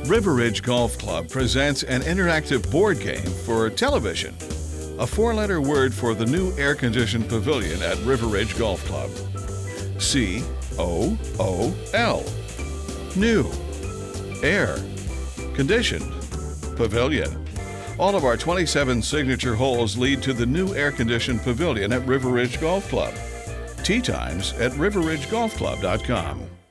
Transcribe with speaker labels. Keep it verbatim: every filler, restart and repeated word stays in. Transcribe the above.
Speaker 1: River Ridge Golf Club presents an interactive board game for television. A four-letter word for the new air-conditioned pavilion at River Ridge Golf Club. C O O L. New. Air. Conditioned. Pavilion. All of our twenty-seven signature holes lead to the new air-conditioned pavilion at River Ridge Golf Club. Tee times at river ridge golf club dot com.